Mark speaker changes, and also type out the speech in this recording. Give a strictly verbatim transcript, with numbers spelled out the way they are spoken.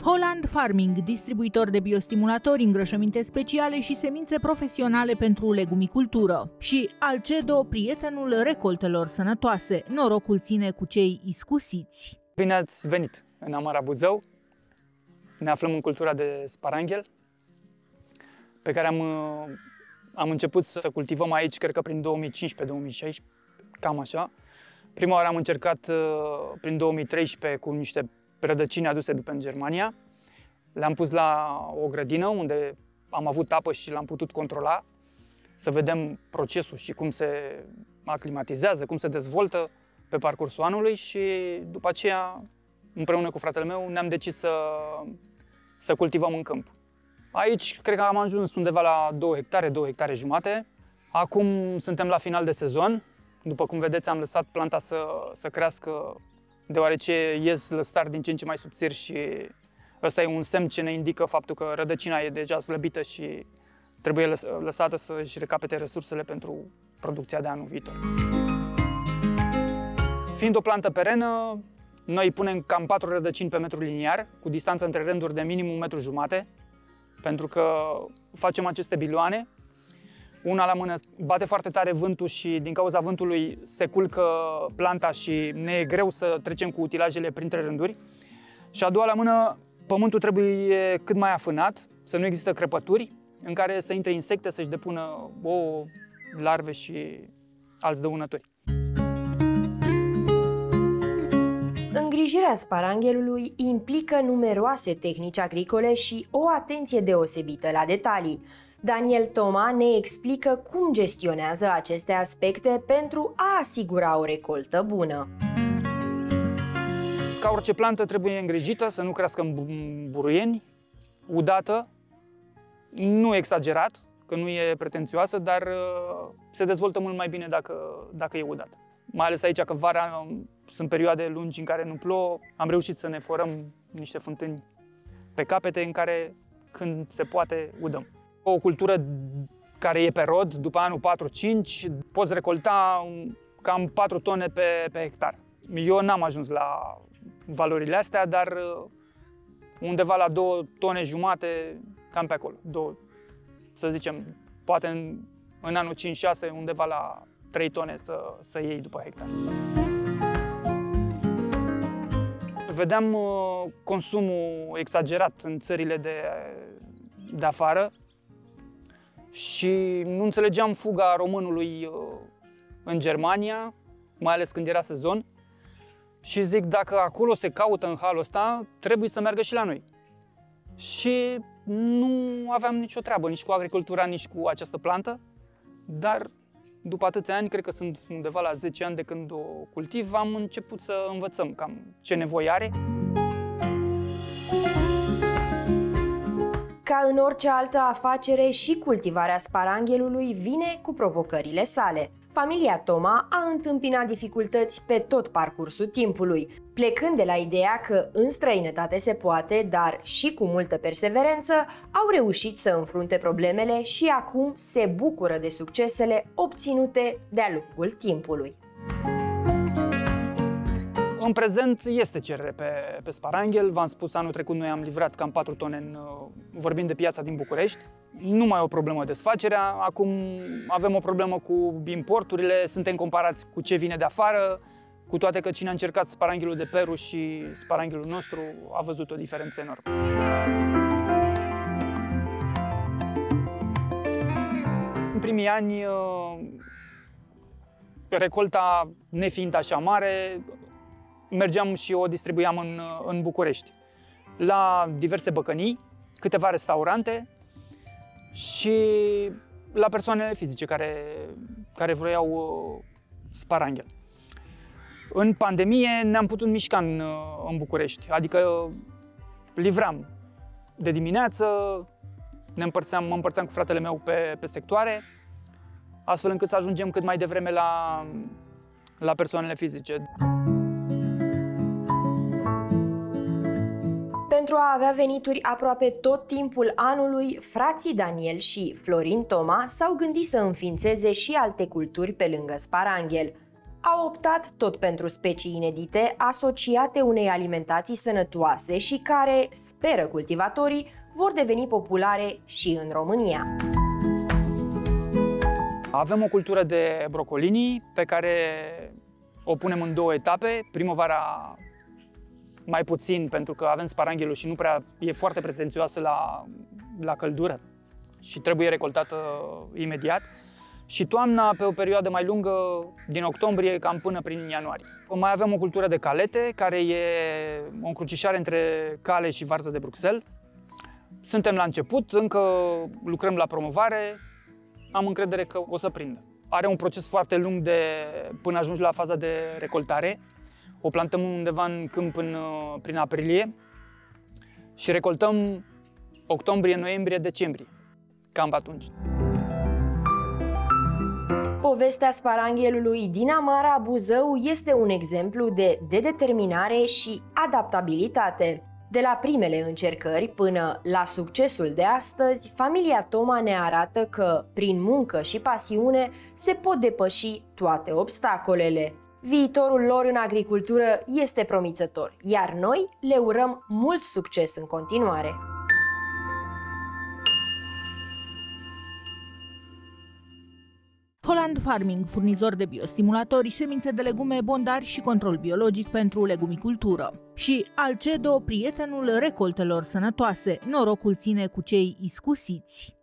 Speaker 1: Holland Farming, distribuitor de biostimulatori, îngrășăminte speciale și semințe profesionale pentru legumicultură. Și Alcedo, prietenul recoltelor sănătoase. Norocul ține cu cei iscusiți.
Speaker 2: Bine ați venit în Amara Buzău. Ne aflăm în cultura de sparanghel, pe care am, am început să cultivăm aici, cred că prin două mii cincisprezece două mii șaisprezece, cam așa. Prima oară am încercat prin două mii treisprezece cu niște rădăcini aduse după în Germania. Le-am pus la o grădină unde am avut apă și l-am putut controla, să vedem procesul și cum se aclimatizează, cum se dezvoltă pe parcursul anului și după aceea, împreună cu fratele meu, ne-am decis să, să cultivăm în câmp. Aici cred că am ajuns undeva la două hectare, două hectare jumate. Acum suntem la final de sezon. După cum vedeți, am lăsat planta să, să crească, deoarece ies lăstari din ce în ce mai subțiri și ăsta e un semn ce ne indică faptul că rădăcina e deja slăbită și trebuie lăs lăsată să-și recapete resursele pentru producția de anul viitor. Fiind o plantă perenă, noi punem cam patru rădăcini pe metru liniar, cu distanță între rânduri de minim un metru jumate, pentru că facem aceste biloane. Una la mână, bate foarte tare vântul și din cauza vântului se culcă planta și ne e greu să trecem cu utilajele printre rânduri. Și a doua la mână, pământul trebuie cât mai afânat, să nu există crăpături în care să intre insecte, să-și depună ouă, larve și alți dăunători.
Speaker 3: Îngrijirea sparanghelului implică numeroase tehnici agricole și o atenție deosebită la detalii. Daniel Toma ne explică cum gestionează aceste aspecte pentru a asigura o recoltă bună.
Speaker 2: Ca orice plantă trebuie îngrijită, să nu crească în buruieni, udată, nu exagerat, că nu e pretențioasă, dar se dezvoltă mult mai bine dacă, dacă e udată. Mai ales aici că vara sunt perioade lungi în care nu plouă, am reușit să ne forăm niște fântâni pe capete în care, când se poate, udăm. O cultură care e pe rod, după anul patru cinci, poți recolta cam patru tone pe, pe hectar. Eu n-am ajuns la valorile astea, dar undeva la două tone jumate, cam pe acolo. Două, să zicem, poate în, în anul cinci șase, undeva la trei tone să, să iei după hectar. Vedeam consumul exagerat în țările de, de afară și nu înțelegeam fuga românului în Germania, mai ales când era sezon. Și zic, dacă acolo se caută în halul ăsta, trebuie să meargă și la noi. Și nu aveam nicio treabă nici cu agricultura, nici cu această plantă, dar după atâția ani, cred că sunt undeva la zece ani de când o cultiv, am început să învățăm cam ce nevoie are.
Speaker 3: Ca în orice altă afacere, și cultivarea sparanghelului vine cu provocările sale. Familia Toma a întâmpinat dificultăți pe tot parcursul timpului, plecând de la ideea că în străinătate se poate, dar și cu multă perseverență, au reușit să înfrunte problemele și acum se bucură de succesele obținute de-a lungul timpului.
Speaker 2: În prezent este cerere pe, pe sparanghel. V-am spus, anul trecut noi am livrat cam patru tone, în, vorbind de piața din București. Nu mai e o problemă desfacerea, acum avem o problemă cu importurile, suntem comparați cu ce vine de afară, cu toate că cine a încercat sparanghelul de Peru și sparanghelul nostru a văzut o diferență enormă. În primii ani, recolta nefiind așa mare, mergeam și o distribuiam în, în București, la diverse băcănii, câteva restaurante și la persoanele fizice care, care vroiau sparanghel. În pandemie ne-am putut mișca în, în București, adică livram de dimineață, ne împărțeam, mă împărțeam cu fratele meu pe, pe sectoare, astfel încât să ajungem cât mai devreme la, la persoanele fizice.
Speaker 3: Pentru a avea venituri aproape tot timpul anului, frații Daniel și Florin Toma s-au gândit să înființeze și alte culturi pe lângă sparanghel. au optat tot pentru specii inedite asociate unei alimentații sănătoase și care, speră cultivatorii, vor deveni populare și în România.
Speaker 2: Avem o cultură de brocolini pe care o punem în două etape. Primăvara mai puțin, pentru că avem sparanghelul și nu prea e foarte pretențioasă la, la căldură și trebuie recoltată imediat. Și toamna pe o perioadă mai lungă, din octombrie cam până prin ianuarie. Mai avem o cultură de calete, care e o încrucișare între cale și varză de Bruxelles. Suntem la început, încă lucrăm la promovare, am încredere că o să prindă. Are un proces foarte lung de, până ajungi la faza de recoltare. O plantăm undeva în câmp în, prin aprilie și recoltăm octombrie, noiembrie, decembrie, cam atunci.
Speaker 3: Povestea sparanghelului din Amara, Buzău este un exemplu de, de determinare și adaptabilitate. De la primele încercări până la succesul de astăzi, familia Toma ne arată că, prin muncă și pasiune, se pot depăși toate obstacolele. Viitorul lor în agricultură este promițător, iar noi le urăm mult succes în continuare.
Speaker 1: Holland Farming, furnizor de biostimulatori, semințe de legume, bondari și control biologic pentru legumicultură. Și Alcedo, prietenul recoltelor sănătoase. Norocul ține cu cei iscusiți.